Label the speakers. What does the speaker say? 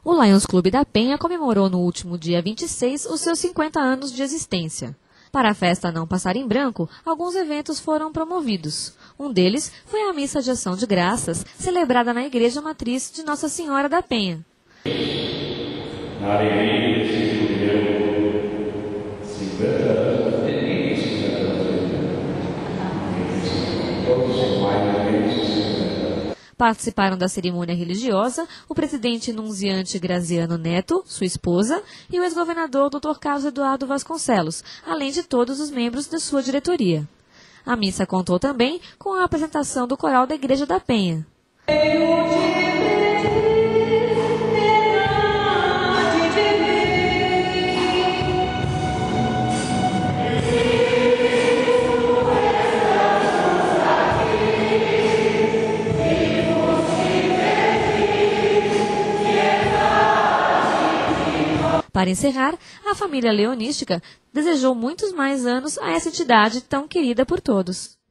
Speaker 1: O Lions Clube da Penha comemorou no último dia 26 os seus 50 anos de existência. Para a festa não passar em branco, alguns eventos foram promovidos. Um deles foi a missa de ação de graças, celebrada na Igreja Matriz de Nossa Senhora da Penha.
Speaker 2: Na alegria de se cumpriu 50 anos, todos os mais
Speaker 1: Participaram da cerimônia religiosa o presidente nunciante Graziano Neto, sua esposa, e o ex-governador Dr. Carlos Eduardo Vasconcelos, além de todos os membros da sua diretoria. A missa contou também com a apresentação do coral da Igreja da Penha. Para encerrar, a família leonística desejou muitos mais anos a essa entidade tão querida por todos.